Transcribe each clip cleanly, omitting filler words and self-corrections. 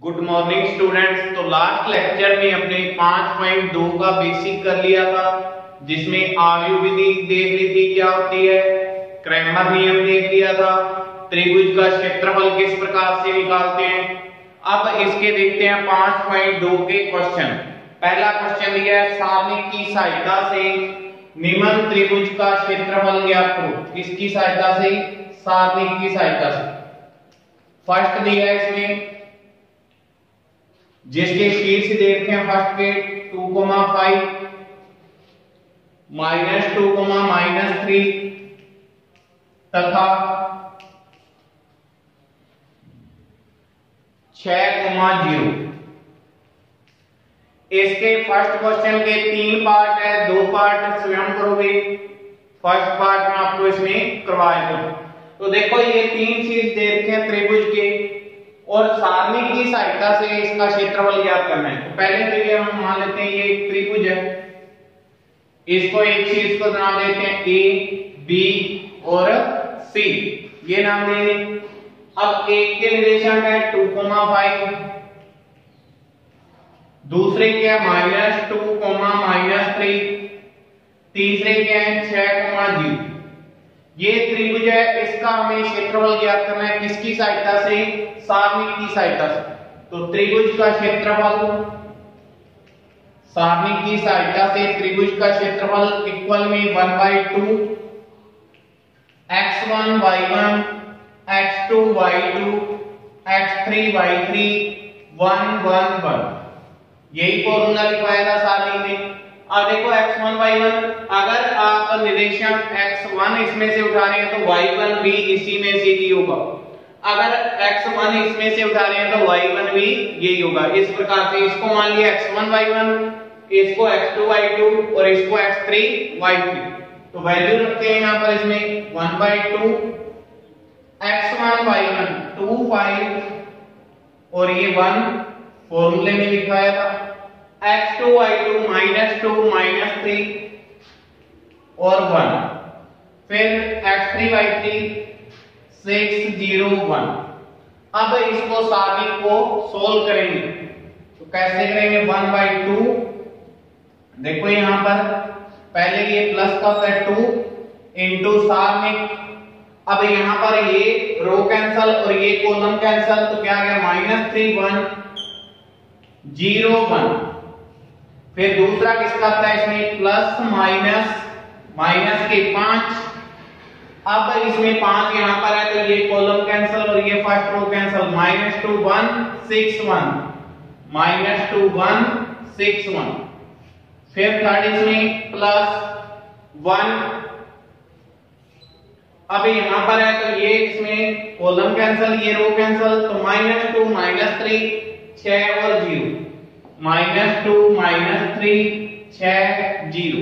Good morning students. तो last lecture में अपने 5.2 का बेसिक कर लिया था, जिसमें आयु विधि देख ली थी क्या होती है, क्रैमर नियम देख लिया था, त्रिभुज का क्षेत्रफल किस प्रकार से निकालते हैं। अब इसके देखते हैं 5.2 के क्वेश्चन। पहला क्वेश्चन दिया है, सारणी की सहायता से निम्न त्रिभुज का क्षेत्रफल ज्ञात करो। किसकी सहायता से? सारणी की सहायता से। फर्स्ट दिया है इसमें, जिसके शीर्ष देखते हैं फर्स्ट के 2,5 -2, -3 तथा 6,0। इसके फर्स्ट क्वेश्चन के 3 पार्ट है, 2 पार्ट स्वयं करोगे। फर्स्ट पार्ट में आपको इसमें करवाया था। तो देखो ये 3 चीज देखते हैं त्रिभुज के, और सारणी की सहायता से इसका क्षेत्रफल ज्ञात करना है। तो पहले तो ये हम मान लेते हैं ये एक त्रिभुज है, इसको एक चीज को नाम देते हैं ए, बी और सी, ये नाम दे दें। अब एक के निर्देशांक है 2,5, दूसरे के है -2, -3, तीसरे के है 6,0। ये त्रिभुज है, इसका हमें क्षेत्रफल ज्ञात करना है। किसकी सहायता से? सारणी की सहायता से। तो त्रिभुज का क्षेत्रफल सारणी की सहायता से त्रिभुज का क्षेत्रफल इक्वल में 1/2 x1 y1 x2 y2 x3 y3 1 1 1। यही फॉर्मूला लिखवाया था सारणी में। अब देखो x1 y1, अगर आप निर्देशांक x1 इसमें से उठा रहे हैं तो y1 भी इसी में से ही होगा। अगर x1 इसमें से उठा रहे हैं तो y1 भी यही होगा। इस प्रकार से इसको मान लिया x1 y1, इसको x2 y2 और इसको x3 y3। तो वैल्यू रखते हैं यहां पर इसमें 1/2 x1 y1 2 5 और ये 1 फॉर्मूले में लिखवाया था, x2 y2 -2 -3 और 1, फिर x3 y3 6 0 1। अब इसको सारणी को सोल्व करेंगे। तो कैसे करेंगे? 1/2, देखो यहां पर पहले ये प्लस का होता है 2 इंटू सारणी। अब यहां पर ये रो कैंसल और ये कॉलम कैंसल, तो क्या आ गया? -3 1 0 1। फिर दूसरा किसका आता है इसमें? प्लस माइनस के 5। अब इसमें 5 यहां पर है तो ये कॉलम कैंसल और ये फर्स्ट रो कैंसल। -2 1 6 1 -2 1 6 1। फिर थर्ड इसमें +1। अब यहां पर है तो ये इसमें कॉलम कैंसल, ये रो कैंसल, तो -2 -3 6 और 0 -2 -3 6 0।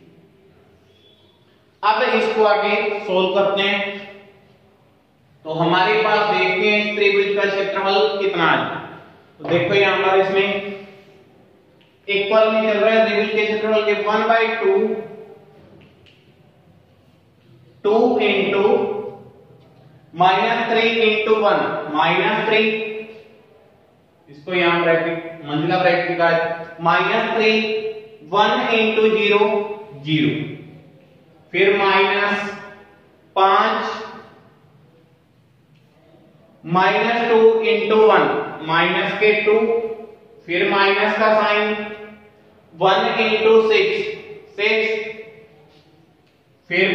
अब इसको आगे सोल्व करते हैं। तो हमारे पास देखते हैं त्रिभुज का क्षेत्रफल कितना है। तो देखो यहां पर इसमें इक्वल में चल रहा है त्रिभुज के क्षेत्रफल के 1/2 2 इंटू -3 इंटू 1 -3, इसको यहां ब्रैकेट मंजिला ब्रैकेट का -3 1 इंटू 0 0, फिर -5 -2 इंटू 1 माइनस के 2, फिर माइनस का साइन 1 इंटू 6 6, फिर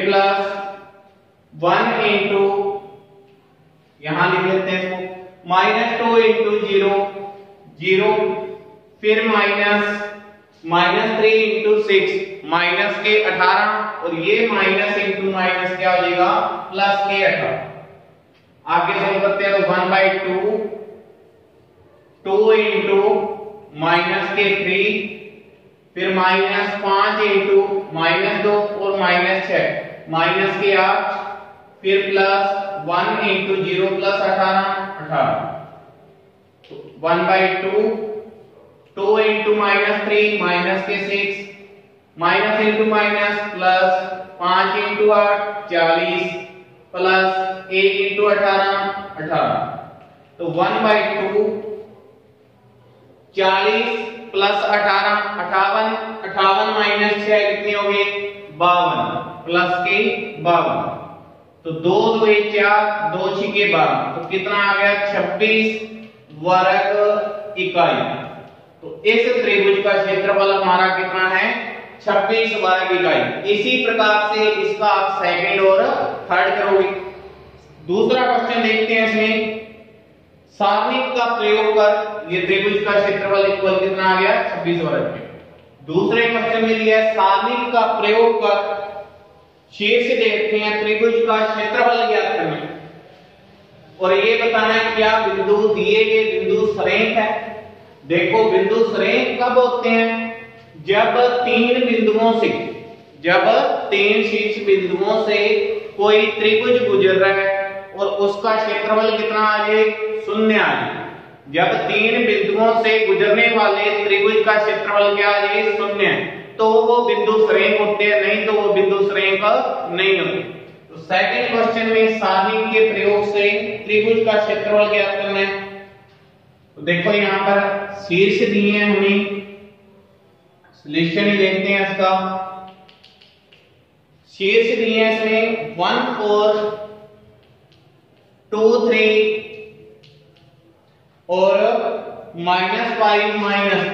+1 इंटू यहां लिख लेते हैं इसको -2 इंटू 0 0, फिर -3 इंटू 6 माइनस के 18 और ये माइनस इंटू माइनस क्या हो जाएगा? प्लस के 18। आगे सोल्व करते हैं तो 1/2 2 इंटू -के 3, फिर -5 इंटू -2 और -6 माइनस के 8, फिर +1 इंटू 0 + 18 1/2 2 इंटू -3 माइनस के 6 minus into minus plus 5 into 8 40 plus 1 into 18 18। तो 1/2 40 प्लस 18 58, 58 माइनस 6 कितनी होगी 52 प्लस के 52, तो 2 2 4 2 6 12, तो कितना आ गया 26 वर्ग इकाई। तो इस त्रिभुज का क्षेत्रफल हमारा कितना है 26 वर्ग इकाई। इसी प्रकार से इसका आप सेकंड और थर्ड करोगे। दूसरा क्वेश्चन देखते हैं, इसमें सारणिक का प्रयोग कर ये त्रिभुज का क्षेत्रफल इक्वल कितना आ गया 26 वर्ग। दूसरे क्वेश्चन में दिया है सारणिक का प्रयोग कर शीर्ष देखते हैं त्रिभुज का क्षेत्रफल ज्ञात करना, और ये बताना है क्या बिंदु दिए गए बिंदु सरेख है। देखो बिंदु सरेख कब होते हैं, जब तीन शीर्ष बिंदुओं से कोई त्रिभुज गुजर रहा है और उसका क्षेत्रफल कितना आ जाए 0 आ जाए। जब 3 बिंदुओं से गुजरने वाले त्रिभुज का क्षेत्रफल क्या आ जाए 0, तो वो बिंदु सरेख होते हैं, नहीं तो वो बिंदु सरेख नहीं होते। तो सेकंड क्वेश्चन में सारणिक के प्रयोग से त्रिभुज का क्षेत्रफल ज्ञात करना है। तो देखो यहां पर शीर्ष दिए हैं, हमें सॉल्यूशन ही देखते हैं इसका। शीर्ष दिए हैं इसमें 1 4 2 3 और -5 माइनस,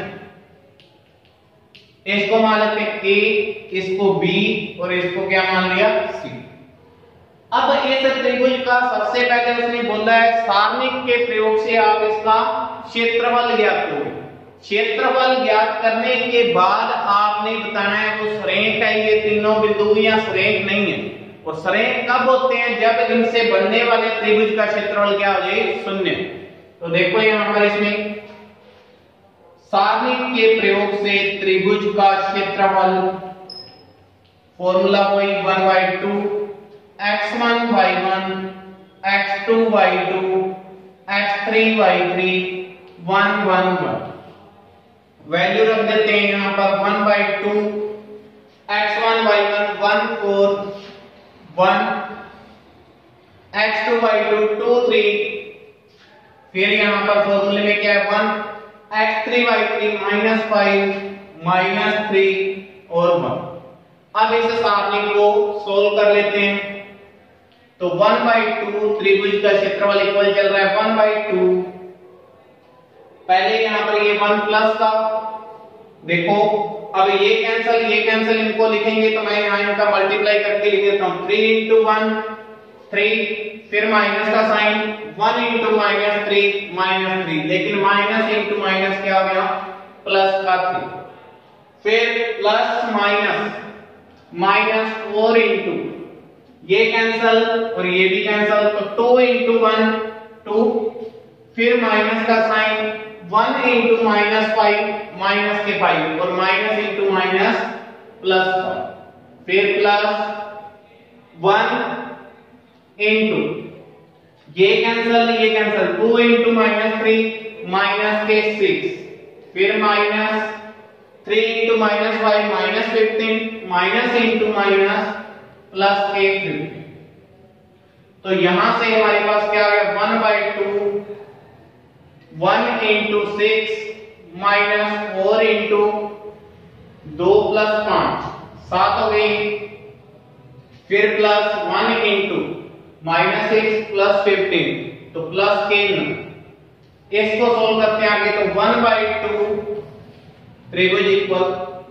इसको मान लेते हैं A, इसको B और इसको क्या मान लिया C। अब इस त्रिभुज का सबसे पहले उसने बोला है सारणिक के प्रयोग से आप इसका क्षेत्रफल ज्ञात करोगे। क्षेत्रफल ज्ञात करने के बाद आपने बताना है वो सरेख है ये तीनों बिंदु या सरेख नहीं है। और सरेख कब होते हैं, जब इनसे बनने वाले त्रिभुज का क्षेत्रफल क्या हो जाए 0। तो देखो यहां पर इसमें सारणिक के प्रयोग से त्रिभुज का क्षेत्रफल फॉर्मूला वही 1/2 x1 y1 x2 y2 x3 y3 1 1 1। Value रख देते हैं यहां पर 1/2 x1 y1 1 4 1 x2 y2 2 3, फिर यहां पर फॉर्मूले में क्या है 1 x3 y3 -5 -3 और 1। अब इस सारणी को सोल्व कर लेते हैं। तो 1/2 त्रिभुज का क्षेत्रफल इक्वल चल रहा है 1/2, पहले यहां पर ये 1 प्लस का, देखो अब ये कैंसिल इनको लिखेंगे तो मैं यहां इनका मल्टीप्लाई करके लिख देता हूं 3 × 1 3, फिर माइनस का साइन 1 × -3 -3, लेकिन माइनस इंटू माइनस क्या हो गया प्लस का 3, फिर प्लस माइनस 4 इंटू ये कैंसल और ये भी कैंसल, तो 2 × 1 2, फिर माइनस का साइन 1 × -5 माइनस के 5 और माइनस इंटू माइनस प्लस 5, फिर प्लस 1 इंटू ये कैंसल 2 × -3 माइनस के 6, फिर minus 3 × -5 -15 minus into minus plus के 15। तो यहां से हमारे पास क्या आ गया 1/2 1 × 6 -4 इंटू 2 + 5 7 हो गई, फिर प्लस 1 इंटू -6 + 15 तो प्लस के 9। इसको सोल्व करते हैं आगे, तो 1/2 त्रिभुज इक्वल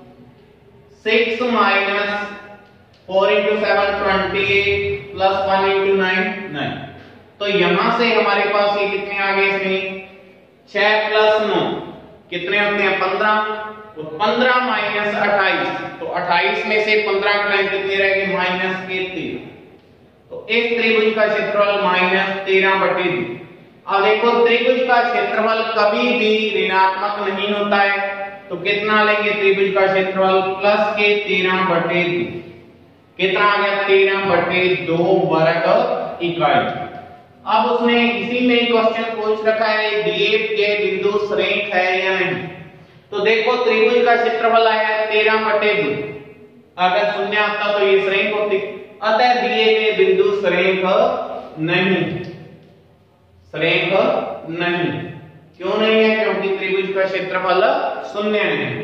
6 - 4 × 7 28 + 1 × 9 9। तो यहां से हमारे पास ये कितने आ गए, इसमें 6 + 9 कितने होते हैं 15, तो 15 - 28, तो 28 में से 15 की लाइन कितनी रहेगी -13। तो इस त्रिभुज का क्षेत्रफल -13/2। अब देखो त्रिभुज का क्षेत्रफल कभी भी ऋणात्मक नहीं होता है, तो कितना लेंगे त्रिभुज का क्षेत्रफल प्लस के 13/2, कितना आ गया 13/2 वर्ग इकाई। अब उसने इसी में क्वेश्चन पूछ रखा है दिए गए बिंदु सरेख है या नहीं। तो देखो त्रिभुज का क्षेत्रफल आया 13/2, अगर 0 आता तो ये सरेख होती, अतः दिए गए बिंदु सरेख नहीं। क्यों नहीं है? क्योंकि त्रिभुज का क्षेत्रफल शून्य है।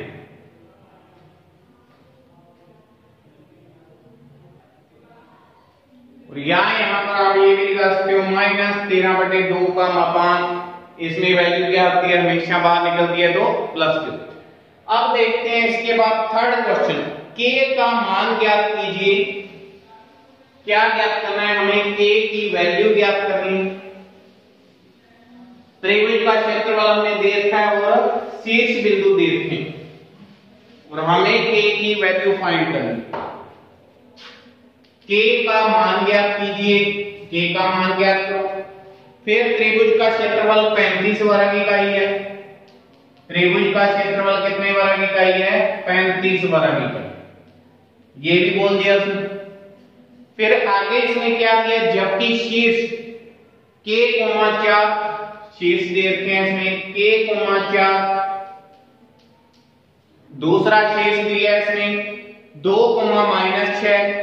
और यहाँ पर आप ये भी लिखा सकते हो -13/2 का मापांक, इसमें वैल्यू क्या आती है? हमेशा बाहर निकलती है तो +2। अब देखते हैं इसके बाद थर्ड क्वेश्चन, k का मान ज्ञात कीजिए। क्या ज्ञात करना है हमें? k की वैल्यू ज्ञात करनी है। त्रिभुज का क्षेत्रफल हमने दे रखा है और शीर्ष बिंदु दे रखे हैं और हमें k की वैल्यू फाइंड करनी है। k का मान ज्ञात कीजिए, k का मान ज्ञात करो। फिर त्रिभुज का क्षेत्रफल 35 वर्ग इकाई है। त्रिभुज का क्षेत्रफल कितने वर्ग इकाई है? 35 वर्ग इकाई। ये भी बोल दिया उसने। फिर आगे इसने क्या किया? जबकि शीर्ष k, 4 शीर्ष दे रखे हैं इसमें k, 4, दूसरा शीर्ष दिया है इसमें 2, -6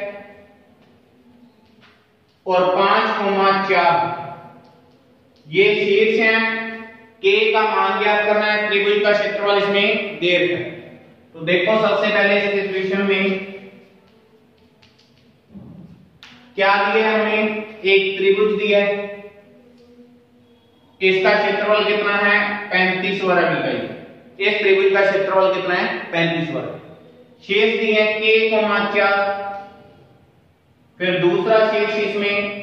और 5, 4 ये शीर्ष हैं। k का मान ज्ञात करना है, त्रिभुज का क्षेत्रफल इसमें दे रखा है। तो देखो सबसे पहले इस सिचुएशन में क्या दिया है हमें? एक त्रिभुज दिया है, इसका क्षेत्रफल कितना है? 35 वर्ग इकाई। इस त्रिभुज का क्षेत्रफल कितना है? 35 वर्ग। शेष दिए है k, 4, फिर दूसरा शेष इसमें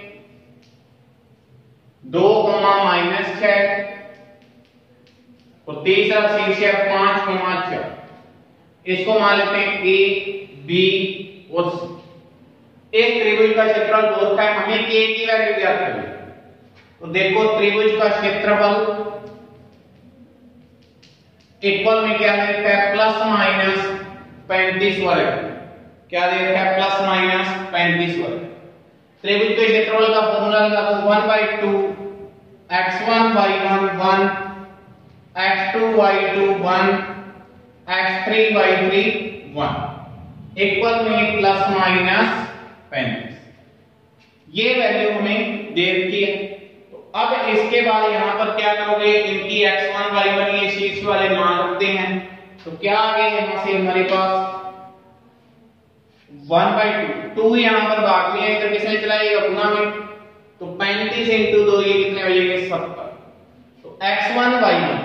2, -6 और तीसरा शेष है 5, 4। इसको मान लेते हैं a, b और c। इस त्रिभुज का क्षेत्रफल बहुत है, हमें k की वैल्यू ज्ञात करनी है। तो देखो त्रिभुज का क्षेत्रफल इक्वल में क्या दे रखा है? ±35 वर्ग। क्या दे रखा है? ±35 वर्ग। त्रिभुज के क्षेत्रफल का फॉर्मूला लगा दो 1/2 x1 y1 1 x2 y2 1 x3 y3 1 equal में ±35। ये वैल्यू हमें दे रखी है। अब इसके बाद यहां पर क्या करोगे? इनकी x1 y1 ये शीर्ष वाले मान रखते हैं। तो क्या आ गया यहां से हमारे पास 1/2, 2 यहां पर भाग में है, इधर किसने चलाएगा? गुना में। तो 35 × 2 ये कितने हो जाएंगे? 70। तो x1 y1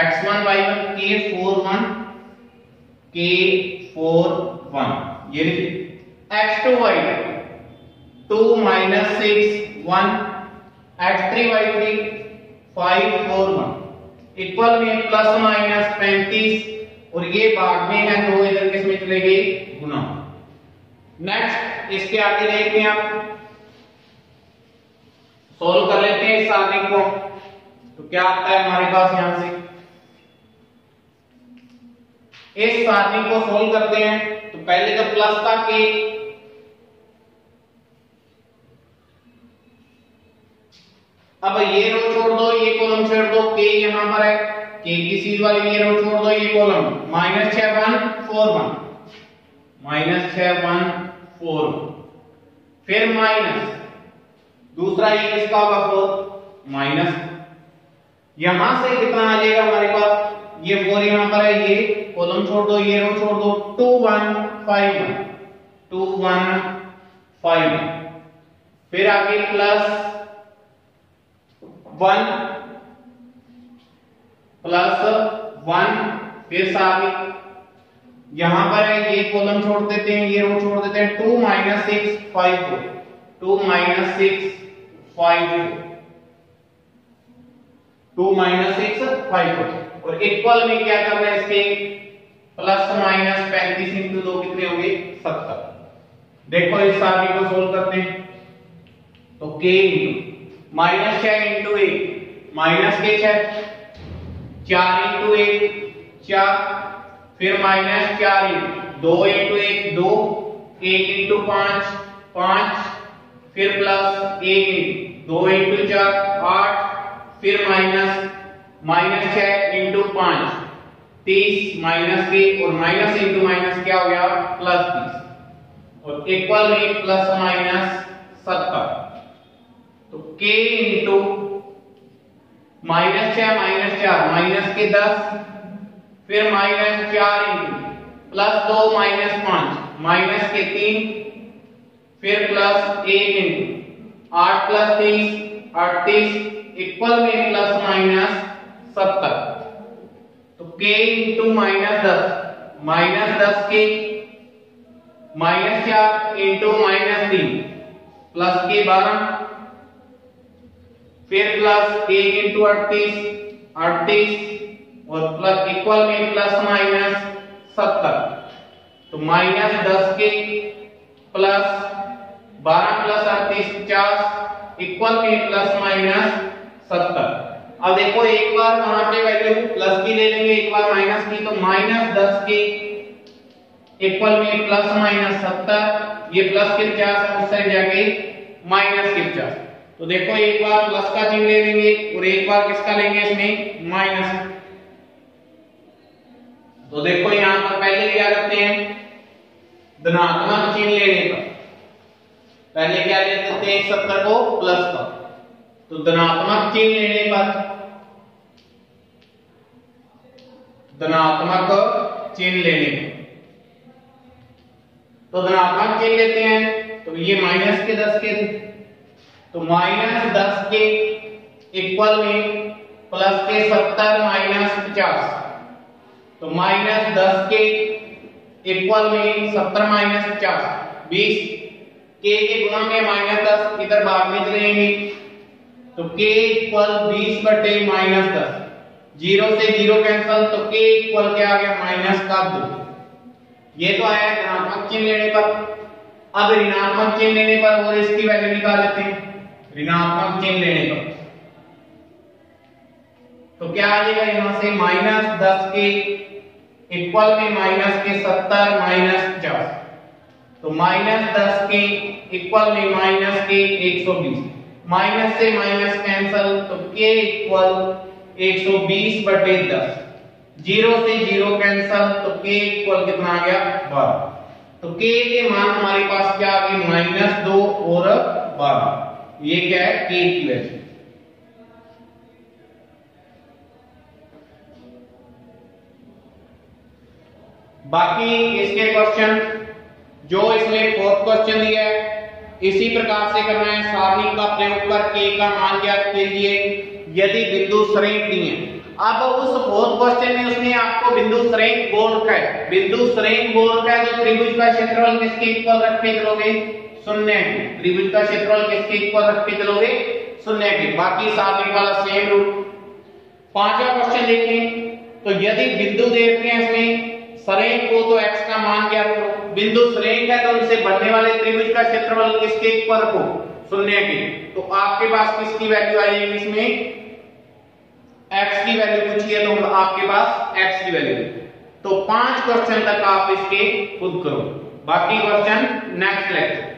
k4 1 ये लिखिए। x2 y2 2 -6 1 x3 y3 5 4 1 equal में ±35 और ये भाग में है तो इधर किस में चलेगी? गुना। नेक्स्ट इसके आगे देखते हैं, आप सोल्व कर लेते हैं इस सारणी को। तो क्या आता है हमारे पास? यहां से इस सारणी को सोल्व करते हैं। तो पहले तो प्लस का k, अब ये रो छोड़ दो, ये कॉलम छोड़ दो, k यहां पर है, k की सीध वाली ये रो छोड़ दो, ये कॉलम -6 1 4 1 -6 1 4 फिर माइनस दूसरा ये किसका होगा? 4 माइनस यहां से कितना आ जाएगा हमारे पास? ये 4 यहां पर है, ये कॉलम छोड़ दो, ये रो छोड़ दो, 2 1 5 1 2 1 5 1 फिर आगे प्लस 1 फिर साथ यहां पर है, ये कॉलम छोड़ देते हैं, ये रो छोड़ देते हैं, 2 6 5 4 2 6 5 2 6 5 4 और इक्वल में क्या करना है इसके? ±35 × 2 कितने होंगे? 70। देखो इस सारणी को सोल्व करते हैं। तो k -6 × 1 माइनस के 6 4 × 1 4 फिर -4 2 × 1 2 1 × 5 5 फिर प्लस 1 2 × 4 8 फिर -6 × 5 30 माइनस के और माइनस इंटू माइनस क्या हो गया? +30 और इक्वल में ±70। तो k × -6 -4 माइनस के 10, फिर -4 इंटू +2 -5 माइनस के 3, फिर +1 इंटू 8 + 30 38 इक्वल में ±70। तो k इंटू -10 -10 के -4 इंटू -3 प्लस के 12, फिर +1 इंटू 38 और प्लस इक्वल में ±70। तो -10 के प्लस 12 + 38 50 इक्वल में ±70। अब देखो एक बार वहां पे वैल्यू प्लस की ले लेंगे, एक बार माइनस की, तो -10 के इक्वल में ±70, ये प्लस के 50 है, उस साइड जाके माइनस के 50। तो देखो एक बार प्लस का चिन्ह ले लेंगे और एक बार किसका लेंगे इसमें, माइनस। तो देखो यहां पर पहले क्या करते हैं, धनात्मक चिन्ह लेने पर पहले क्या ले देते हैं, 70 को प्लस का। तो धनात्मक चिन्ह लेने पर, धनात्मक चिन्ह लेने पर, तो धनात्मक चिन्ह लेते हैं। तो ये -10 के थे, तो -10 के इक्वल में प्लस के 70 -50। तो -10 के इक्वल में 70 -50 20 के गुणा में -10 इधर भाग में चले जाएंगे। तो k इक्वल 20 बटे -10, 0 से 0 कैंसल, तो k इक्वल क्या आ गया, -2। ये तो आया धनात्मक चिन्ह लेने पर। अब ऋणात्मक चिन्ह लेने पर और इसकी वैल्यू निकाल लेते हैं। ऋणात्मक चिन्ह लेने पर तो क्या आ जाएगा, यहां से -10 के इक्वल में माइनस के 70 -50। तो -10 के इक्वल में माइनस के 120, माइनस से माइनस कैंसल, तो k इक्वल 120 बटे 10, 0 से 0 कैंसल, तो k इक्वल कितना आ गया, 12। तो k के मान हमारे पास क्या आ गए, -2 और 12। ये क्या है, k की वैल्यू। बाकी इसके क्वेश्चन जो इसमें 4th क्वेश्चन दिया है, इसी प्रकार से करना है। सारणी का प्रयोग कर k का मान ज्ञात कीजिए यदि बिंदु सरेख दिए। अब उस 4th क्वेश्चन में उसने आपको बिंदु सरेख बोल रखा है, बिंदु सरेख बोल रखा है, तो त्रिभुज का क्षेत्रफल किसके इक्वल रख के चलोगे, 0 के। त्रिभुज का क्षेत्रफल किसके इक्वल रख के चलोगे, 0 के। बाकी सारणी वाला सेम रूल। 5वां क्वेश्चन देखें, तो यदि बिंदु दे रखे हैं इसमें सरेख को, तो x का मान ज्ञात करो। बिंदु सरेख है तो उनसे बनने वाले त्रिभुज का क्षेत्रफल किसके इक्वल रखो, 0 के। तो आपके पास किसकी वैल्यू आ जाएगी, इसमें x की वैल्यू पूछिए तो आपके पास x की वैल्यू। तो 5 क्वेश्चन तक आप इसके खुद करो, बाकी क्वेश्चन नेक्स्ट लेक्चर।